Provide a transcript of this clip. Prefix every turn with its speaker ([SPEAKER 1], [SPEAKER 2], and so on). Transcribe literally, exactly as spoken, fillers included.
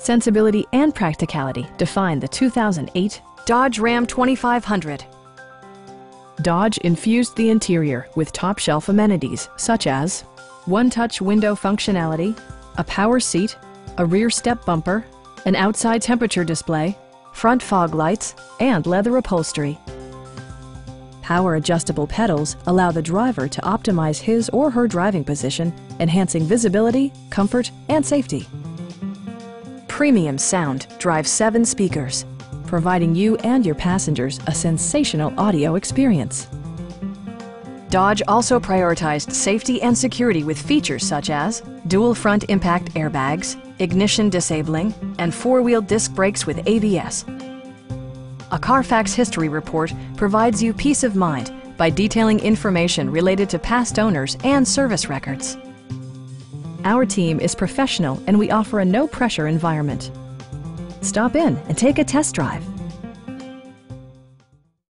[SPEAKER 1] Sensibility and practicality define the two thousand eight Dodge Ram twenty-five hundred. Dodge infused the interior with top-shelf amenities such as one-touch window functionality, a power seat, a rear step bumper, an outside temperature display, front fog lights, and leather upholstery. Power adjustable pedals allow the driver to optimize his or her driving position, enhancing visibility, comfort, and safety. Premium sound drives seven speakers, providing you and your passengers a sensational audio experience. Dodge also prioritized safety and security with features such as dual front impact airbags, ignition disabling, and four-wheel disc brakes with A B S. A Carfax history report provides you peace of mind by detailing information related to past owners and service records. Our team is professional and we offer a no-pressure environment. Stop in and take a test drive.